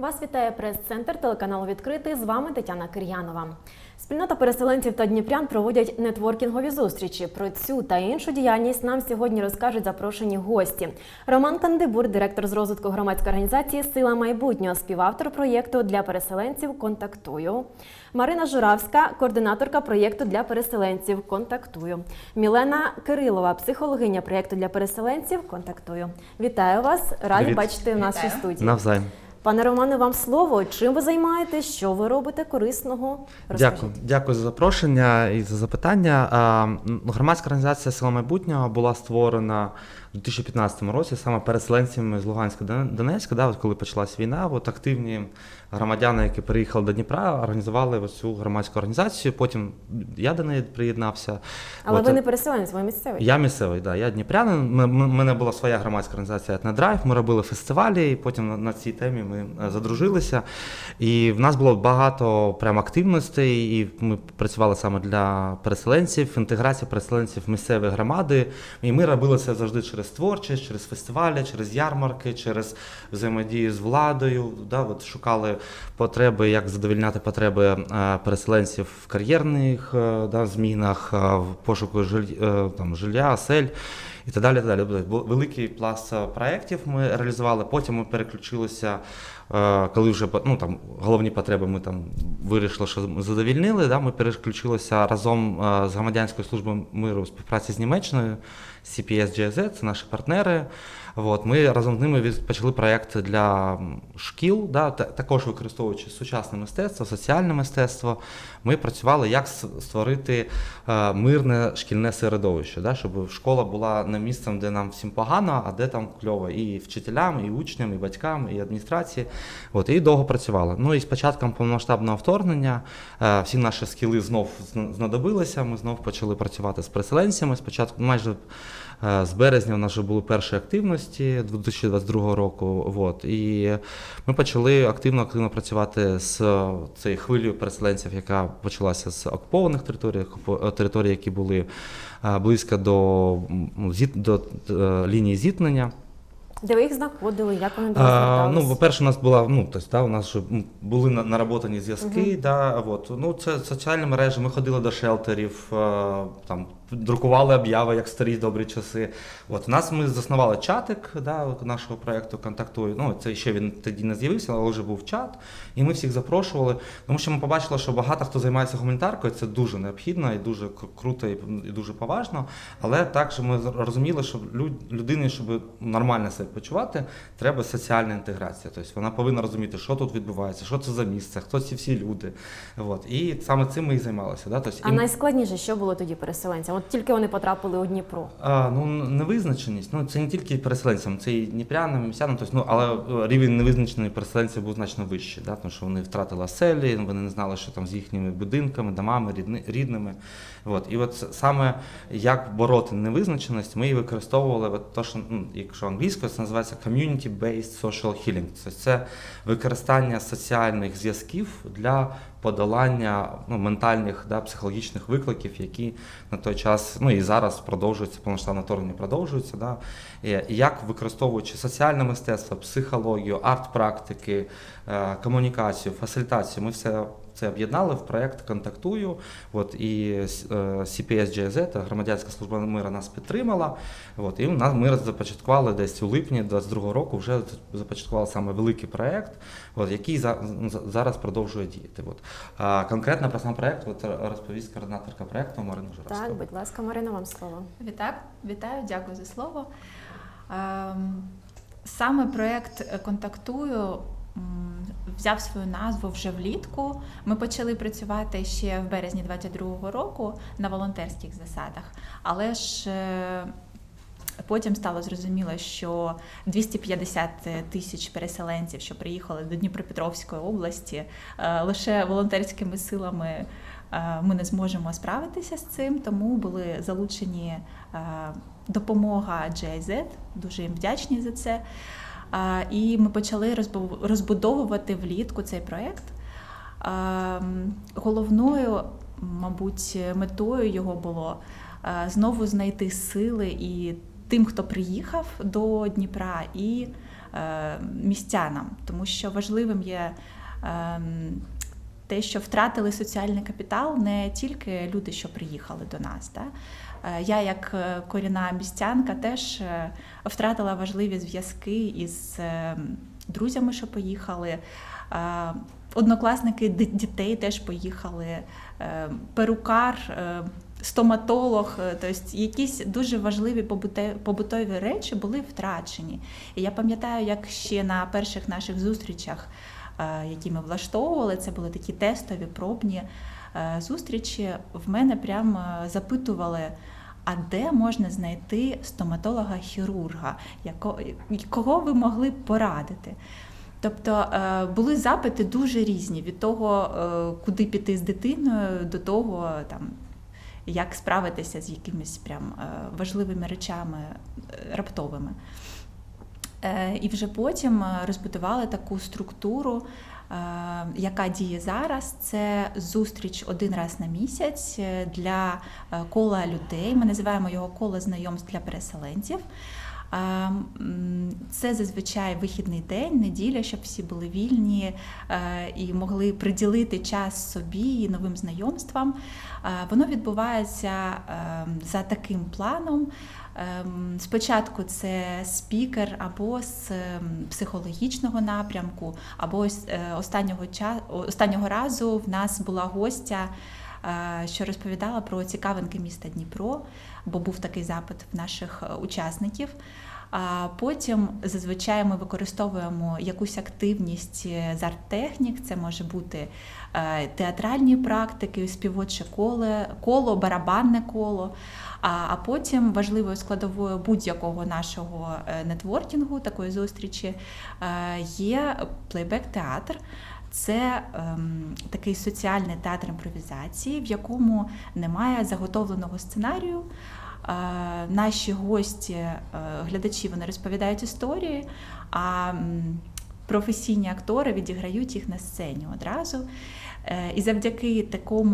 Вас вітає прес-центр телеканалу «Відкритий». З вами Тетяна Кир'янова. Спільнота переселенців та дніпрян проводять нетворкінгові зустрічі. Про цю та іншу діяльність нам сьогодні розкажуть запрошені гості. Роман Кандибур, директор з розвитку громадської організації «Сила майбутнього», співавтор проєкту для переселенців «Контактую». Марина Журавська, координаторка проєкту для переселенців «Контактую». Мілена Кирилова, психологиня проєкту для переселенців «Контактую». Вітаю вас, раді Привіт. бачити в нашій студії. Навзаєм. Пане Романе, вам слово. Чим ви займаєтесь? Що ви робите корисного? Розкажіть. Дякую за запрошення і за запитання. Громадська організація «Сила майбутнього» була створена у 2015 році саме переселенцями з Луганська, Донецька. От коли почалась війна, активні громадяни, які переїхали до Дніпра, організували цю громадську організацію. Потім я до неї приєднався. Але ви не переселенець, ви місцевий? Я місцевий, так. Я дніпрянин. У мене була своя громадська організація «Етнодрайв». Ми робили фестивалі, і потім на цій темі ми задружилися. І в нас було багато прям активностей, і ми працювали саме для переселенців, інтеграція переселенців в місцеві громади. І ми робили це завжди через творчість, через фестивалі, через ярмарки, через взаємодію з владою. Шукали потреби, як задовольняти потреби переселенців в кар'єрних змінах, в пошуку жилья, осель і так далі. Великий пласт проєктів ми реалізували, потім ми переключилися, коли вже головні потреби ми вирішили, що ми задовільнили, ми переключилися разом з Громадянською службою миру у співпраці з Німеччиною, CPS GIZ, це наші партнери. Ми разом з ними почали проєкт для шкіл, також використовуючи сучасне мистецтво, соціальне мистецтво. Ми працювали, як створити мирне шкільне середовище, щоб школа була не місцем, де нам всім погано, а де там кльово і вчителям, і учням, і батькам, і адміністрації. І довго працювали. І з початком повномасштабного вторгнення всі наші скіли знов знадобилися, ми знов почали працювати з переселенцями. Спочатку майже з березня у нас вже були перші активності 2022 року. І ми почали активно працювати з цією хвилею переселенців, яка почалася з окупованих територій, які були близько до лінії зіткнення. Де ви їх знаходили? Як вони до вас зверталися? По-перше, у нас була, у нас вже були наработані зв'язки, це соціальні мережі, ми ходили до шелтерів, друкували обяви, як в старі добрі часи. Ми заснували чатик нашого проєкту «Контактую». Це ще він тоді не з'явився, але вже був чат, і ми всіх запрошували, тому що ми побачили, що багато хто займається гуманітаркою, це дуже необхідно і дуже круто і дуже поважно, але також ми розуміли, що людині, щоб нормально себе почувати, треба соціальна інтеграція. Тобто вона повинна розуміти, що тут відбувається, що це за місце, хто ці всі люди. І саме цим ми і займалися. А найскладніше, що було тоді переселенцям? Тільки вони потрапили у Дніпро. Невизначеність. Це не тільки переселенцям, це і дніпрянам, і містянам. Але рівень невизначених переселенців був значно вищий, тому що вони втратили оселі, вони не знали, що там з їхніми будинками, домами, рідними. І саме як бороти невизначеність, ми її використовували, якщо англійською, це називається community-based social healing. Це використання соціальних зв'язків для подолання ментальних, психологічних викликів, які на той час, і зараз продовжуються, повномасштабне вторгнення продовжуються. І як використовуючи соціальне мистецтво, психологію, арт-практики, комунікацію, фасилітацію, ми все це об'єднали в проєкт «Контактую». І CPS GIZ, Громадянська служба миру, нас підтримала. І ми започаткували десь у липні 2022 року, вже започаткували саме великий проєкт, який зараз продовжує діяти. Конкретно про сам проєкт розповість координаторка проєкту Марина Журавська. Так, будь ласка, Марина, вам слово. Вітаю, дякую за слово. Саме проєкт «Контактую» взяв свою назву вже влітку. Ми почали працювати ще в березні 2022 року на волонтерських засадах, але ж потім стало зрозуміло, що 250 тисяч переселенців, що приїхали до Дніпропетровської області, лише волонтерськими силами ми не зможемо справитися з цим, тому були залучені допомога GIZ, дуже їм вдячні за це. І ми почали розбудовувати влітку цей проєкт. Головною, мабуть, метою його було знову знайти сили і тим, хто приїхав до Дніпра, і містянам, тому що важливим є те, що втратили соціальний капітал не тільки люди, що приїхали до нас. Да? Я, як корінна містянка, теж втратила важливі зв'язки із друзями, що поїхали. Однокласники дітей теж поїхали, перукар, стоматолог, тобто якісь дуже важливі побутові речі були втрачені. І я пам'ятаю, як ще на перших наших зустрічах, які ми влаштовували, це були такі тестові, пробні зустрічі, в мене прям запитували, а де можна знайти стоматолога-хірурга, кого ви могли б порадити? Тобто були запити дуже різні, від того, куди піти з дитиною, до того, там, як справитися з якимись прям важливими речами раптовими. І вже потім розбудували таку структуру, яка діє зараз. Це зустріч один раз на місяць для кола людей. Ми називаємо його коло знайомств для переселенців. Це зазвичай вихідний день, неділя, щоб всі були вільні і могли приділити час собі і новим знайомствам. Воно відбувається за таким планом. Спочатку це спікер або з психологічного напрямку, або останнього разу в нас була гостя, що розповідала про цікавинки міста Дніпро, бо був такий запит в наших учасників. А потім зазвичай ми використовуємо якусь активність з арт-технік, це може бути театральні практики, співоче коло, барабанне коло. А потім важливою складовою будь-якого нашого нетворкінгу, такої зустрічі, є плейбек-театр. Це такий соціальний театр імпровізації, в якому немає заготовленого сценарію. Наші гості, глядачі, вони розповідають історії, а професійні актори відіграють їх на сцені одразу. І завдяки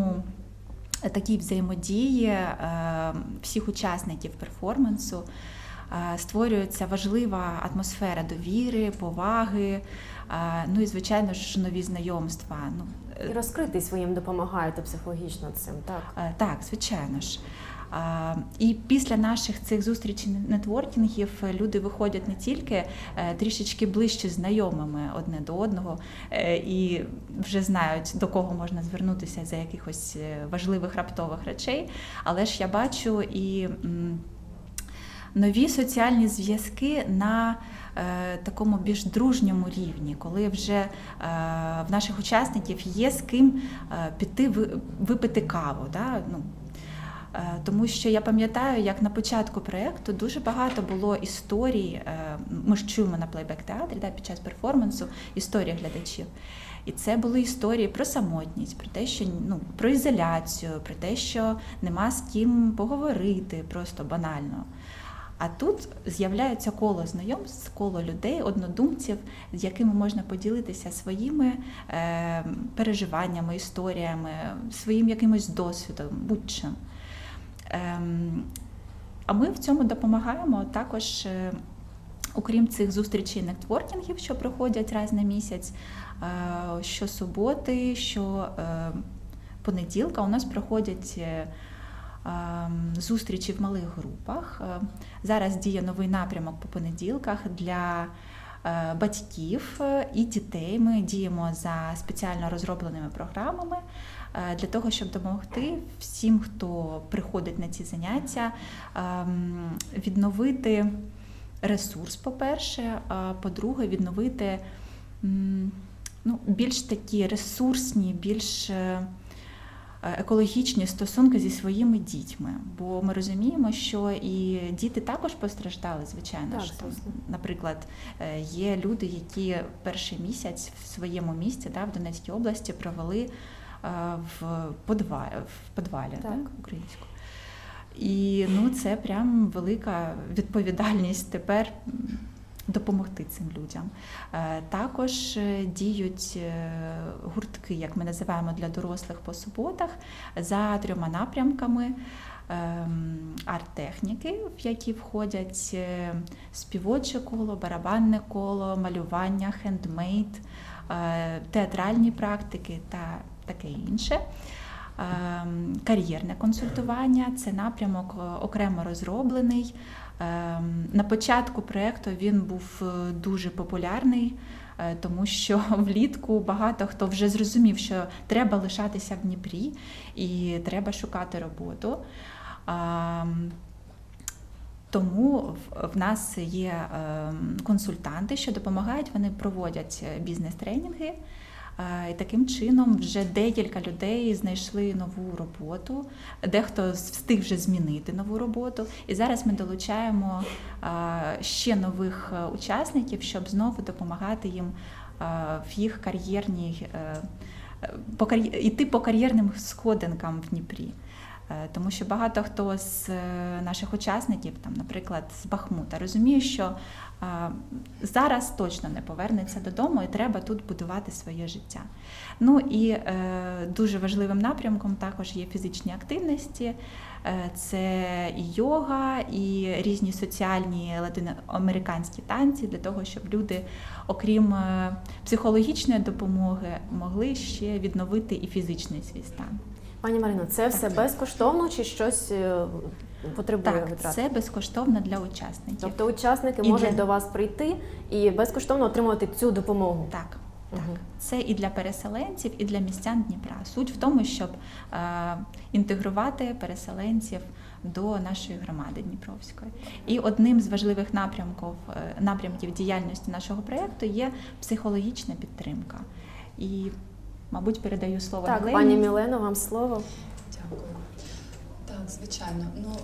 такій взаємодії всіх учасників перформансу створюється важлива атмосфера довіри, поваги, ну і, звичайно ж, нові знайомства. І розкритись ви їм допомагаєте психологічно цим, так? Так, звичайно ж. І після наших цих зустрічей нетворкінгів люди виходять не тільки трішечки ближче знайомими одне до одного і вже знають, до кого можна звернутися за якихось важливих раптових речей, але ж я бачу і нові соціальні зв'язки на такому більш дружньому рівні, коли вже в наших учасників є з ким піти випити каву. Да? Тому що я пам'ятаю, як на початку проєкту дуже багато було історій, ми ж чуємо на плейбек-театрі, під час перформансу, історії глядачів. І це були історії про самотність, про те, що, про ізоляцію, про те, що нема з ким поговорити, просто банально. А тут з'являється коло знайомств, коло людей, однодумців, з якими можна поділитися своїми переживаннями, історіями, своїм якимось досвідом, будь-чим. А ми в цьому допомагаємо також, окрім цих зустрічей нетворкінгів, що проходять раз на місяць, щосуботи, щопонеділка у нас проходять зустрічі в малих групах. Зараз діє новий напрямок по понеділках для батьків і дітей. Ми діємо за спеціально розробленими програмами для того, щоб допомогти всім, хто приходить на ці заняття, відновити ресурс, по-перше, а по-друге, відновити більш такі ресурсні, більш екологічні стосунки зі своїми дітьми. Бо ми розуміємо, що і діти також постраждали, звичайно. Так, ж. Наприклад, є люди, які перший місяць в своєму місті, в Донецькій області, провели в підвалі, так, українську. І це прям велика відповідальність тепер допомогти цим людям. Також діють гуртки, як ми називаємо, для дорослих по суботах за 3 напрямками. арт-техніки, в які входять співоче коло, барабанне коло, малювання, хендмейд, театральні практики та таке інше. Кар'єрне консультування – це напрямок окремо розроблений. На початку проєкту він був дуже популярний, тому що влітку багато хто вже зрозумів, що треба лишатися в Дніпрі і треба шукати роботу. Тому в нас є консультанти, що допомагають, вони проводять бізнес-тренінги. І таким чином вже декілька людей знайшли нову роботу, дехто встиг вже змінити нову роботу. І зараз ми долучаємо ще нових учасників, щоб знову допомагати їм в їх кар'єрній, йти по кар'єрним сходинкам в Дніпрі. Тому що багато хто з наших учасників, там, наприклад, з Бахмута, розуміє, що зараз точно не повернеться додому і треба тут будувати своє життя. Ну і дуже важливим напрямком також є фізичні активності. Це і йога, і різні соціальні латиноамериканські танці для того, щоб люди, окрім психологічної допомоги, могли ще відновити і фізичний свій стан. Пані Марино, це все безкоштовно чи щось потребує витрат? Так, це безкоштовно для учасників. Тобто учасники можуть до вас прийти і безкоштовно отримувати цю допомогу? Так. Це і для переселенців, і для містян Дніпра. Суть в тому, щоб інтегрувати переселенців до нашої громади Дніпровської. І одним з важливих напрямків діяльності нашого проєкту є психологічна підтримка. І, мабуть, передаю слово Мілені. Так, пані Мілено, вам слово. Дякую. Так, звичайно.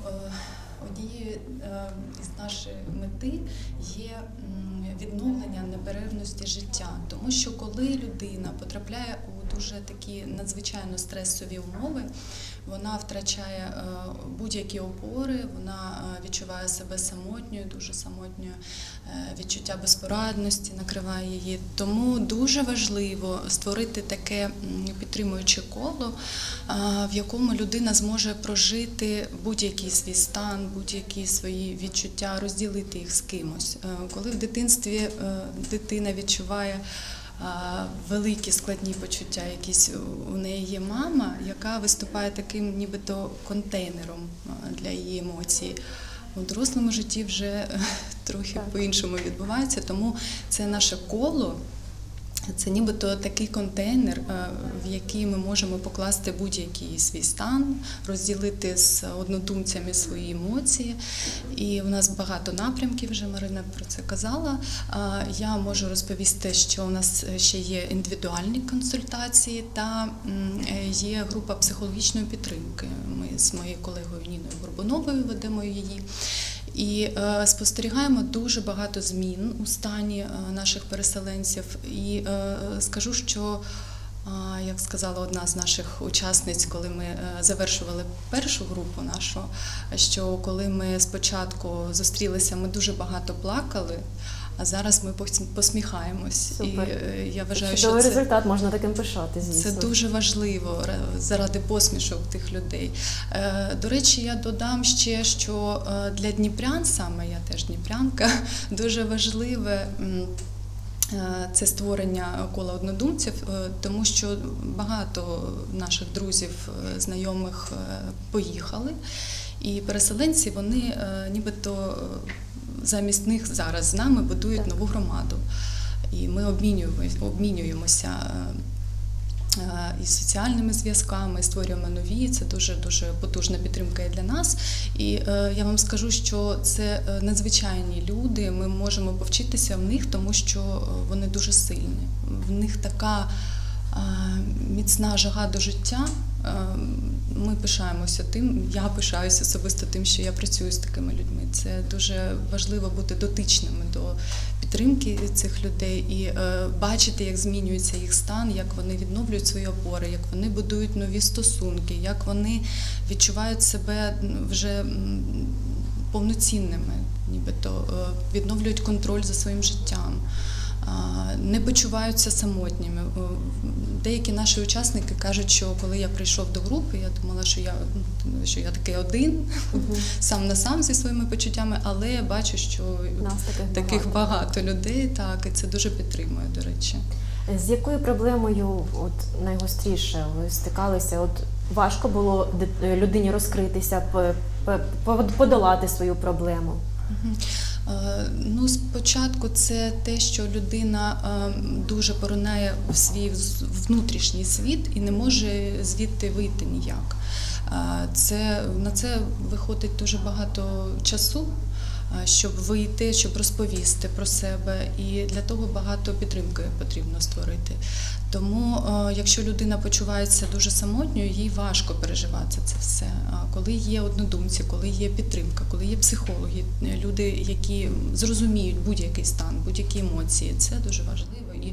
Однією із нашої мети є відновлення неперервності життя. Тому що коли людина потрапляє у дуже такі надзвичайно стресові умови, вона втрачає будь-які опори, вона відчуває себе самотньою, дуже самотньою, відчуття безпорадності накриває її. Тому дуже важливо створити таке підтримуюче коло, в якому людина зможе прожити будь-який свій стан, будь-які свої відчуття, розділити їх з кимось. Коли в дитинстві дитина відчуває великі складні почуття, якісь у неї є мама, яка виступає таким нібито контейнером для її емоцій. У дорослому житті вже трохи по-іншому відбувається, тому це наше коло, це нібито такий контейнер, в який ми можемо покласти будь-який свій стан, розділити з однодумцями свої емоції. І у нас багато напрямків, вже Марина про це казала. Я можу розповісти, що у нас ще є індивідуальні консультації та є група психологічної підтримки. Ми з моєю колегою Ніною Горбуновою ведемо її. І спостерігаємо дуже багато змін у стані наших переселенців. І скажу, що, як сказала одна з наших учасниць, коли ми завершували першу групу нашу, що коли ми спочатку зустрілися, ми дуже багато плакали, а зараз ми посміхаємось. Супер. І я вважаю, чудовий що це результат, можна таким пишати, звісно. Це дуже важливо заради посмішок тих людей. До речі, я додам ще, що для дніпрян, саме я теж дніпрянка, дуже важливе це створення кола однодумців, тому що багато наших друзів, знайомих поїхали, і переселенці, вони нібито замість них зараз з нами будують нову громаду. І ми обмінюємося і соціальними зв'язками, створюємо нові, це дуже-дуже потужна підтримка і для нас. І я вам скажу, що це надзвичайні люди, ми можемо повчитися в них, тому що вони дуже сильні. В них така міцна жага до життя. Ми пишаємося тим, я пишаюся особисто тим, що я працюю з такими людьми. Це дуже важливо бути дотичними до підтримки цих людей і бачити, як змінюється їх стан, як вони відновлюють свої опори, як вони будують нові стосунки, як вони відчувають себе вже повноцінними, нібито відновлюють контроль за своїм життям. не почуваються самотніми. Деякі наші учасники кажуть, що коли я прийшов до групи, я думала, що я такий один, сам на сам зі своїми почуттями, але я бачу, що таких багато людей, так, і це дуже підтримує, до речі. З якою проблемою найгостріше ви стикалися? Важко було людині розкритися, подолати свою проблему? Спочатку це те, що людина дуже поринає в свій внутрішній світ і не може звідти вийти ніяк. На це виходить дуже багато часу, щоб вийти, щоб розповісти про себе, і для того багато підтримки потрібно створити. Тому, якщо людина почувається дуже самотньою, їй важко переживати це все. Коли є однодумці, коли є підтримка, коли є психологи, люди, які зрозуміють будь-який стан, будь-які емоції, це дуже важливо. І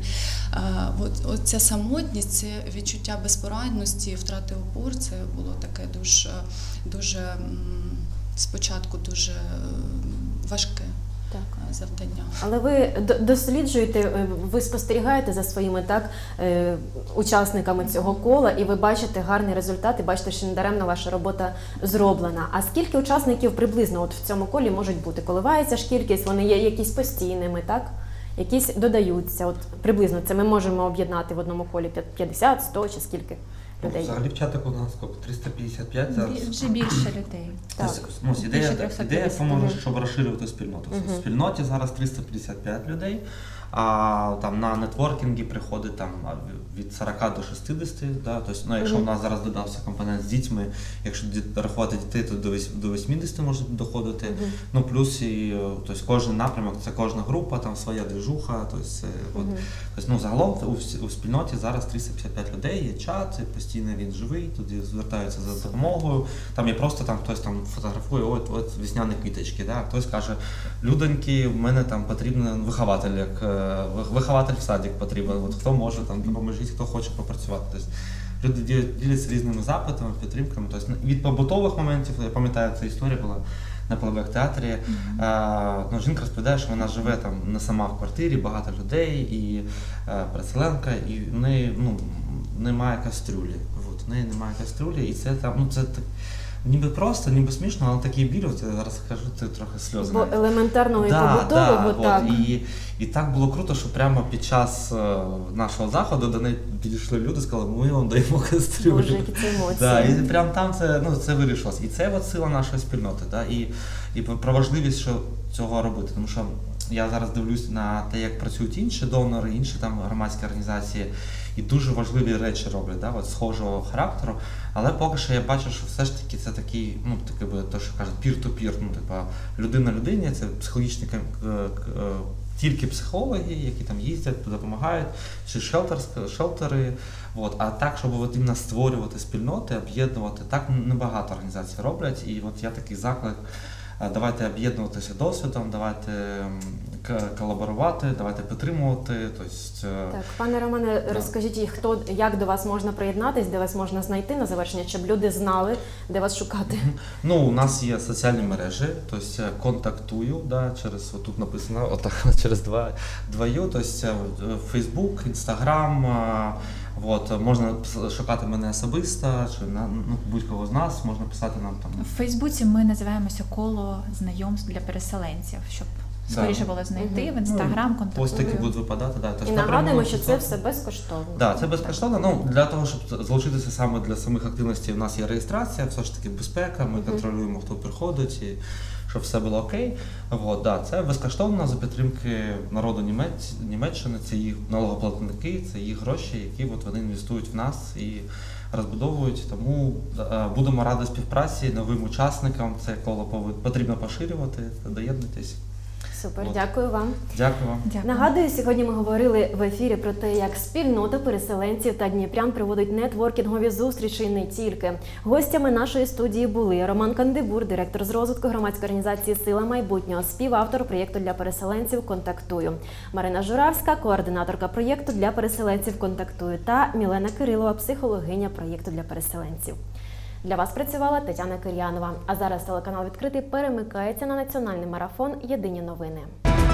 ця самотність, це відчуття безпорадності, втрати опор, це було таке дуже спочатку дуже важке завдання. Але ви досліджуєте, ви спостерігаєте за своїми учасниками цього кола, і ви бачите гарний результат, і бачите, що недаремно ваша робота зроблена. А скільки учасників приблизно в цьому колі можуть бути? Коливається ж кількість, вони є якісь постійними, так? Якісь додаються. Приблизно це ми можемо об'єднати в одному колі 50, 100 чи скільки людей? Взагалі в чатах у нас 355 зараз. Вже більше людей. Ідея поможе, щоб розширювати спільноту. В спільноті зараз 355 людей, а там на нетворкінги приходить від 40 до 60. Да? Тобто, якщо у нас зараз додався компонент з дітьми, якщо рахувати дітей, то до 80 може доходити. Плюс і кожен напрямок, це кожна група, там своя движуха. Загалом у спільноті зараз 355 людей, є чат, постійно він живий, туди звертаються за допомогою. Там є просто хтось фотографує, от весняні квіточки. Да? Хтось каже, людоньки, в мене потрібен вихователь в садик потрібен, хто може допоможіть, хто хоче попрацювати. Тобто, люди діляться різними запитами, підтримками. Тобто, від побутових моментів, я пам'ятаю, ця історія була на плейбек-театрі. Жінка розповідає, що вона живе не сама в квартирі, багато людей, і переселенка, і в неї немає кастрюлі. В неї немає кастрюлі, і це ніби просто, ніби смішно, але такий біль, я зараз кажу, це трохи сльози. Бо елементарного і побутового, так. І так було круто, що прямо під час нашого заходу до неї підійшли люди, сказали, ми вам даємо кастрюлю. Боже, які це емоції. І прямо там це вирішилось. І це сила нашої спільноти. І про важливість цього робити. Тому що я зараз дивлюсь на те, як працюють інші донори, інші громадські організації, і дуже важливі речі роблять, схожого характеру. Але поки що я бачу, що все ж таки це такий, те, що кажуть, peer-to-peer, людина людині, це психологічні, тільки психологи, які їздять, допомагають, чи шелтери. А так, щоб іменно створювати спільноти, об'єднувати, так небагато організацій роблять. І я такий заклик, давайте об'єднуватися досвідом, давайте колаборувати, давайте підтримувати. Так, пане Романе, розкажіть, як до вас можна приєднатись, де вас можна знайти на завершення, щоб люди знали, де вас шукати? У нас є соціальні мережі, контактую, через, тут написано, через два «ю», Facebook, Instagram, можна шукати мене особисто, чи будь-кого з нас, можна писати нам там. В Фейсбуці ми називаємося «Коло знайомств для переселенців», щоб скоріше було знайти, в Інстаграм, контактуємо. Постики будуть випадати. І нагадуємо, що це все безкоштовно. Так, це безкоштовно. Для того, щоб залучитися саме для самих активностей, у нас є реєстрація, все ж таки безпека, ми контролюємо, хто приходить, і щоб все було окей. Це безкоштовно за підтримки народу Німеччини, це їх налогоплатники, це їх гроші, які вони інвестують в нас і розбудовують. Тому будемо раді співпраці новим учасникам, це коло потрібно поширювати, доєднуйтесь. Супер, дякую вам. Дякую вам. Дякую. Нагадую, сьогодні ми говорили в ефірі про те, як спільнота переселенців та дніпрян проводить нетворкінгові зустрічі не тільки. Гостями нашої студії були Роман Кандибур, директор з розвитку громадської організації «Сила майбутнього», співавтор проєкту для переселенців «Контактую», Марина Журавська, координаторка проєкту для переселенців «Контактую» та Мілена Кирилова, психологиня проєкту для переселенців. Для вас працювала Тетяна Кир'янова. А зараз телеканал «Відкритий» перемикається на національний марафон «Єдині новини».